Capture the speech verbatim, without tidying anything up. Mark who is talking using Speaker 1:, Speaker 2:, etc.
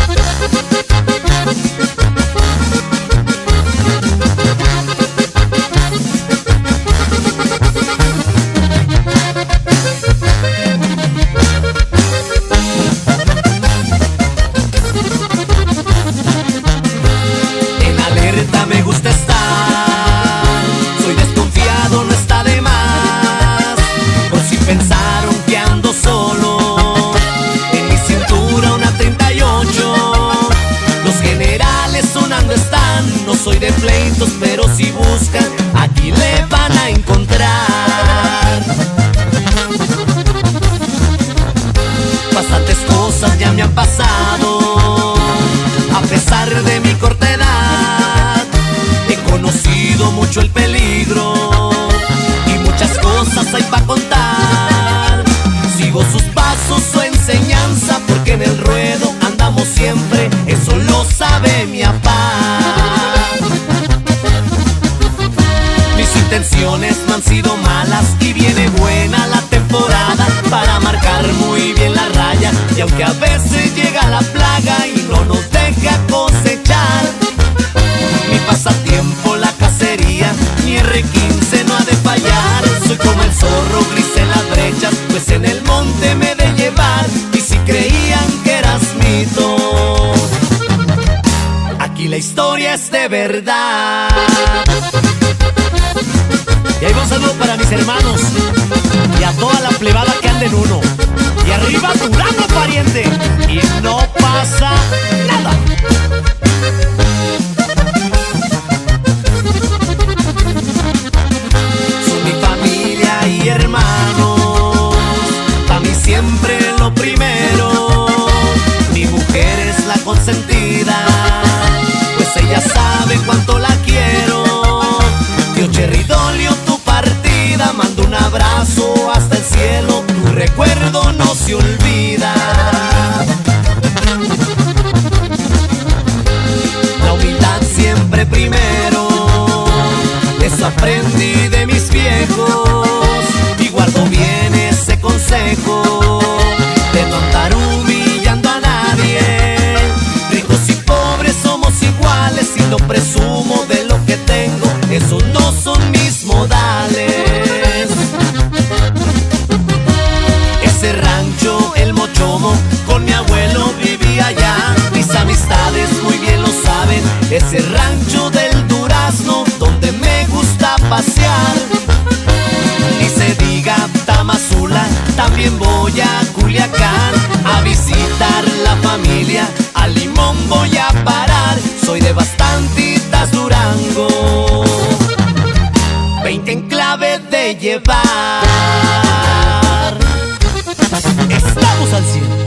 Speaker 1: Pensaron que ando solo, en mi cintura una treinta y ocho. Los generales sonando están, no soy de pleitos, pero si buscan, aquí le van a encontrar. Bastantes cosas ya me han pasado, a pesar de mi corta edad. He conocido mucho el peligro y muchas cosas hay pa' contar. Sigo sus pasos, su enseñanza, porque en el ruedo andamos siempre, eso lo sabe mi papá. Mis intenciones no han sido malas y viene buena la temporada para marcar muy bien la raya. Y aunque a veces llega la plaga y no nos deja cosechar, mi pasatiempo la cacería, mi erre quince no ha de fallar. Soy como el zorro gris en las brechas, pues en el monte me he de llevar. Y si creían que eras mito, aquí la historia es de verdad. Y ahí va un saludo para mis hermanos y a toda la plebada que anda en uno. Y arriba Durango, pariente, y no pasa nada. Siempre lo primero, mi mujer es la consentida, pues ella sabe cuánto la quiero. Tío Cherridolio, tu partida, mando un abrazo hasta el cielo, tu recuerdo no se olvida. La humildad siempre primero, eso aprendí de mis viejos y guardo bien ese consejo. No presumo de lo que tengo, esos no son mis modales. Ese rancho, el Mochomo, con mi abuelo vivía allá. Mis amistades muy bien lo saben, ese rancho del Durazno donde me gusta pasear. Ni se diga Tamazula, también voy a Culiacán a visitar la familia. A Limón voy a parar, soy de bastantitas Durango, veinte en clave de llevar. Estamos al cien.